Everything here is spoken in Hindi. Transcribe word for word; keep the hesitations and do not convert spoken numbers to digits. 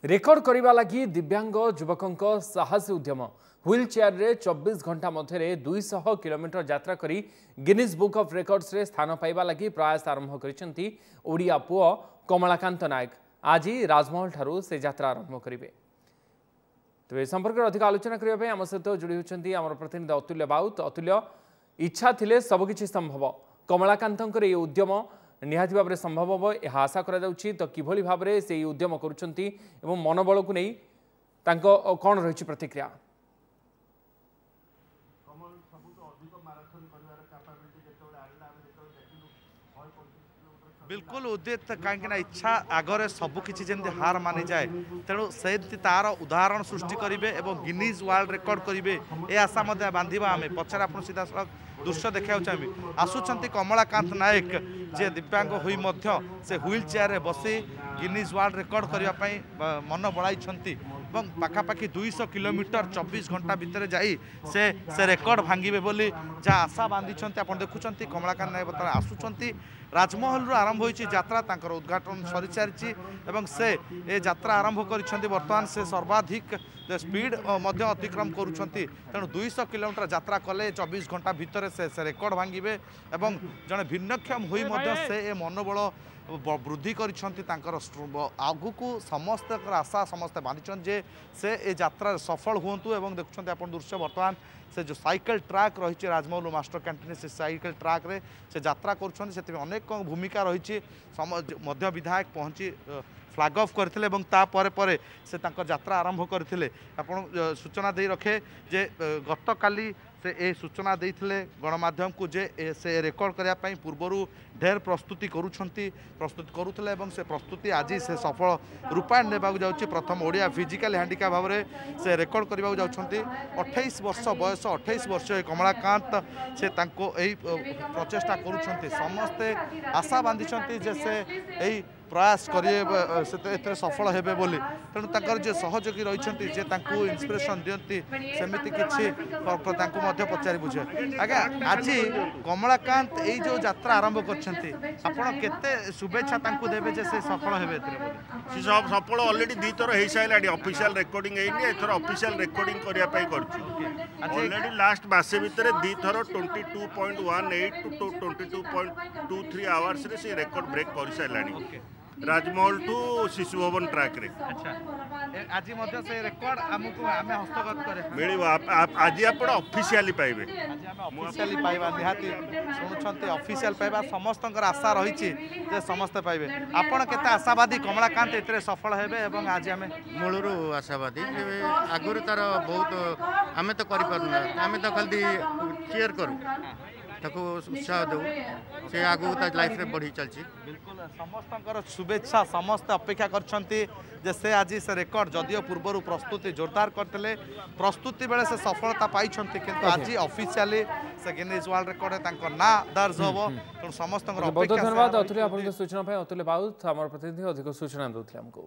रेकर्ड करने लगी दिव्यांग युवक साहसी उद्यम व्हील चेयर रे चौबीस घंटा मध्य दुईश किलोमीटर यात्रा करी गिनीज बुक ऑफ रेकर्ड्स रे स्थान पाइबा लगी प्रयास आरंभ करिसेंती ओडिया पुओ कमलाकांत नायक। आज राजमहल ठारू से यात्रा आरंभ करेंगे। तो ये संपर्क में अधिक आलोचना करने आम सहित जोड़ी होती आम प्रतिनिधि अतुल्य बाउत। अतुल्य, इच्छा थिले सबकिछि संभव, कमलाकांतर ये उद्यम निहाती भाव में संभव हम यह आशा करा तो किभली भाव में से उद्यम करुँच मनोबल को नहीं कौन रही प्रतिक्रिया? बिल्कुल उदित कहीं इच्छा आगे सबकि जमी हार मानि जाए तेणु से तार उदाहरण सृष्टि करेंगे और गिनीज वर्ल्ड रेकर्ड करेंगे ये आशा बांधा आम पचर आप सीधा सड़क दृश्य देखा चाहिए। आसुंच कमलाकांत नायक जे दिव्यांग हुई से व्हील चेयर रे बसी गिनीज वर्ल्ड रेकर्ड करने मन बढ़ाई पाखापाखि दुईश किलोमीटर चौबीस घंटा भितर जाई से से रेकर्ड भांगे बोली जहाँ आशा बांधी आप देखुं कमलाकांत नायक बर्तमान आसुंच राजमहल आरंभ होती यात्रा तांकर उद्घाटन सरी सारी से ए यात्रा आरंभ कर बर्तमान से सर्वाधिक स्पीड अतिक्रम करुँच तेणु दुईश किलोमीटर यात्रा कले चौबीस घंटा भितर से, से रेकर्ड भांगे और जड़े भिन्नक्षम हुई से ए मनोबल वृद्धि कर आगु को समस्त आशा समस्ते बांधि जे से ए यात्रा सफल हूँ। और देखुं आप दृश्य बर्तमान से जो साइकिल ट्रैक रही राजमहल मास्टर कैंटीन से साइकिल ट्रैक रे से यात्रा कर अनेक भूमिका रही मध्य विधायक पहुँची फ्लैग ऑफ करते तापर पर से यात्रा आरंभ करते सूचना दे रखे जे गत काली से ए सूचना देते गणमाध्यम को जे से रेकर्ड करने पूर्वर ढेर प्रस्तुति करुँच प्रस्तुत करुले से प्रस्तुति आज से सफल रूपायण ने जाऊँगी। प्रथम ओडिया फिजिकल हैंडिकैप भाव में से रेकर्ड करने जाऊँगी। अट्ठाईस वर्ष बयस अट्ठाईस वर्ष कमलाकांत से प्रचेषा करुँच समस्ते आशा बांधि जे से यही प्रयास करेंगे सफल हेबे बोली तेणु तकर जे सहयोगी रही इन्स्पिरेशन दियंती सेमिति किछि पचारि बुझे आज्ञा आज कमलाकांत यही जो यात्रा आरंभ करछंती आपण केते शुभेच्छा तांकु देबे जे से सफल हेबे एतरे बोली सी सब सफल ऑलरेडी दी थर हे साइलाडी ऑफिशियल रेकॉर्डिंग हेनी एथर ऑफिशियल रेकॉर्डिंग करिया पई करछु ऑलरेडी लास्ट मासे भीतर दी थर बाईस पॉइंट अठारह टू बाईस पॉइंट तेईस आवर्स रे से रेकॉर्ड ब्रेक कर साइलानी राजमहल टू शिशु भवन ट्रैक रे। अच्छा आज मध्य से रेकॉर्ड हमको हमें हस्तगत करे मिलिबो आज आप ऑफिशियली पाइबे आज हम ऑफिशियली पाइबा निहाती सुनुछंती ऑफिशियल पाइबा समस्तंकर आशा रही जे समस्त पाइबे आपण केते आशावादी कमलाकांत एतरे सफल हेबे एवं आज हमें मूलरू आशावादी आगुर तार बहुत आमे तो करि परना आमे तो खाली चेयर करू ताको उत्साह दो से आगु लाइफ रे बढ़ी चलची। बिल्कुल समस्त शुभेच्छा समस्त अपेक्षा करछंती जे से आज से रेकर्ड जदियो पूर्वर प्रस्तुति जोरदार करते प्रस्तुति बेले से सफलता पाई किंतु आज ऑफिशियली से गिनीज वर्ल्ड रेकॉर्ड ना दर्ज होबो तो समस्त बहुत धन्यवाद अतुल्य आपन सूचना अतुल्य बाउत हमर प्रतिनिधि अधिक सूचना देउथले हमको।